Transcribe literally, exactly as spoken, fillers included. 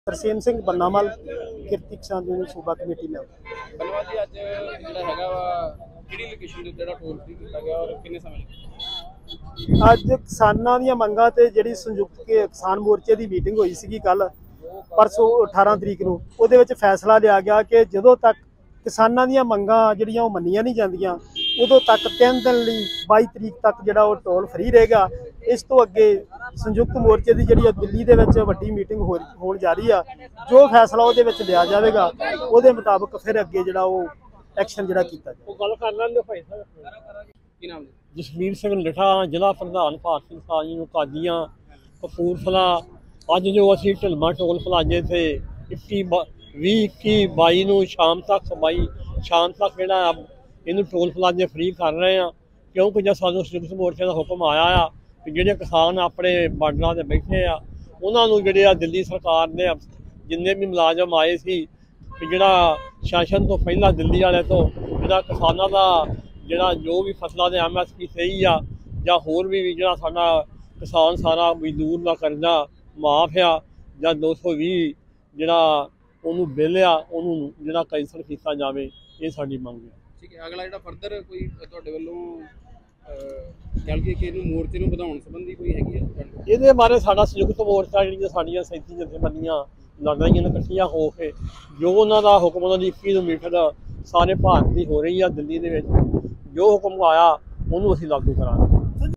Tarsem Singh ਬੰਨਾਮਲ Kirti Kisan union ਸੂਬਾ committee member. ਬਲਵਾ ਜੀ ਅੱਜ ਜਿਹੜਾ ਹੈਗਾ ਵਾ ਕਿਹੜੀ ਲੋਕੇਸ਼ਨ ਤੇ ਜਿਹੜਾ ਟੋਲ ਫ੍ਰੀ ਕੀਤਾ ਗਿਆ ਔਰ ਕਿੰਨੇ ਸਮੇਂ ਲਈ? ਅੱਜ ਕਿਸਾਨਾਂ ਦੀਆਂ ਮੰਗਾਂ ਤੇ ਜਿਹੜੀ ਸੰਯੁਕਤ ਕਿਸਾਨ ਮੋਰਚੇ ਦੀ ਮੀਟਿੰਗ ਹੋਈ ਸੀਗੀ ਕੱਲ ਪਰਸੋਂ ਅਠਾਰਾਂ ਤਰੀਕ ਨੂੰ, ਉਹਦੇ ਵਿੱਚ ਫੈਸਲਾ ਲਿਆ ਗਿਆ ਕਿ ਜਦੋਂ ਤੱਕ ਕਿਸਾਨਾਂ ਦੀਆਂ ਮੰਗਾਂ ਜਿਹੜੀਆਂ ਉਹ ਮੰਨੀਆਂ ਨਹੀਂ ਜਾਂਦੀਆਂ ਉਦੋਂ ਤੱਕ ਤਿੰਨ ਦਿਨ ਲਈ ਬਾਈ ਤਰੀਕ ਤੱਕ ਜਿਹੜਾ ਉਹ ਟੋਲ ਫ੍ਰੀ ਰਹੇਗਾ। ਇਸ ਤੋਂ ਅੱਗੇ ਸੰਯੁਕਤ ਮੋਰਚੇ ਦੀ ਜਿਹੜੀ ਦਿੱਲੀ ਦੇ ਵਿੱਚ ਵੱਡੀ ਮੀਟਿੰਗ ਹੋ ਹੋਣ ਜਾ ਰਹੀ ਆ, ਜੋ ਫੈਸਲਾ ਉਹਦੇ ਵਿੱਚ ਲਿਆ ਜਾਵੇਗਾ ਉਹਦੇ ਮੁਤਾਬਕ ਫਿਰ ਅੱਗੇ ਜਿਹੜਾ ਉਹ ਐਕਸ਼ਨ ਜਿਹੜਾ ਕੀਤਾ ਜਾਵੇ। ਉਹ ਗੱਲ ਕਰ ਲੈਂਦੇ ਭਾਈ ਸਾਹਿਬ। ਕੀ ਨਾਮ ਜੀ? ਜਸਵੀਰ ਸਿੰਘ ਲਿਠਾ, ਜ਼ਿਲ੍ਹਾ ਪ੍ਰਧਾਨ ਭਾਰਤੀ ਕਿਸਾਨ ਯੂਨੀਅਨ ਕਾਦੀਆਂ ਕਪੂਰਥਲਾ। ਅੱਜ ਜੋ ਅਸੀਂ ਢਲਮਾ ਟੋਲ ਪਲਾਜ਼ੇ ਤੇ ਇੱਕੀ ਵੀਹ ਇੱਕੀ ਬਾਈ ਨੂੰ ਸ਼ਾਮ ਤੱਕ ਬਾਈ ਸ਼ਾਮ ਤੱਕ ਜਿਹੜਾ ਇਹਨੂੰ ਟੋਲ ਪਲਾਜ਼ੇ ਫ੍ਰੀ ਕਰ ਰਹੇ ਆ, ਕਿਉਂਕਿ ਜਦ ਸਾਨੂੰ ਸੰਯੁਕਤ ਮੋਰਚੇ ਦਾ ਹੁਕਮ ਆਇਆ ਆ ਕਿ ਜਿਹੜੇ ਕਿਸਾਨ ਆਪਣੇ ਬਾਰਡਰਾਂ 'ਤੇ ਬੈਠੇ ਆ ਉਹਨਾਂ ਨੂੰ ਜਿਹੜੇ ਆ ਦਿੱਲੀ ਸਰਕਾਰ ਨੇ ਜਿੰਨੇ ਵੀ ਮੁਲਾਜ਼ਮ ਆਏ ਸੀ ਕਿ ਜਿਹੜਾ ਸ਼ਾਸਨ ਤੋਂ ਪਹਿਲਾਂ ਦਿੱਲੀ ਵਾਲੇ ਤੋਂ ਜਿਹੜਾ ਕਿਸਾਨਾਂ ਦਾ ਜਿਹੜਾ ਜੋ ਵੀ ਫਸਲਾਂ ਦੇ ਐਮ ਐਸ ਪੀ ਸਹੀ ਆ ਜਾਂ ਹੋਰ ਵੀ ਜਿਹੜਾ ਸਾਡਾ ਕਿਸਾਨ ਸਾਰਾ ਮਜ਼ਦੂਰ ਦਾ ਕਰਜ਼ਾ ਮਾਫ ਆ ਜਾਂ ਦੋ ਸੌ ਵੀਹ ਜਿਹੜਾ ਉਹਨੂੰ ਬਿੱਲ ਆ ਉਹਨੂੰ ਜਿਹੜਾ ਕੈਂਸਲ ਕੀਤਾ ਜਾਵੇ, ਇਹ ਸਾਡੀ ਮੰਗ ਹੈ। ਠੀਕ ਹੈ, ਅਗਲਾ ਜਿਹੜਾ ਫਰਦਰ ਕੋਈ ਤੁਹਾਡੇ ਵੱਲੋਂ ਗੱਲ ਕੀ ਕਿ ਇਹਨੂੰ ਮੋਰਚੇ ਨੂੰ ਵਧਾਉਣ ਸੰਬੰਧੀ ਕੋਈ ਹੈਗੀ ਹੈ? ਇਹਦੇ ਬਾਰੇ ਸਾਡਾ ਸੰਯੁਕਤ ਮੋਰਚਾ ਜਿਹੜੀਆਂ ਸਾਡੀਆਂ ਸੈਂਤੀ ਜਥੇਬੰਦੀਆਂ ਲੜ ਰਹੀਆਂ ਨੇ ਇਕੱਠੀਆਂ ਹੋ ਕੇ, ਜੋ ਉਹਨਾਂ ਦਾ ਹੁਕਮ ਉਹਨਾਂ ਦੀ ਇੱਕੀ ਨੂੰ ਮੀਟਿੰਗ ਸਾਰੇ ਭਾਰਤ ਦੀ ਹੋ ਰਹੀ ਆ ਦਿੱਲੀ ਦੇ ਵਿੱਚ, ਜੋ ਹੁਕਮ ਆਇਆ ਉਹਨੂੰ ਅਸੀਂ ਲਾਗੂ ਕਰਾਂਗੇ।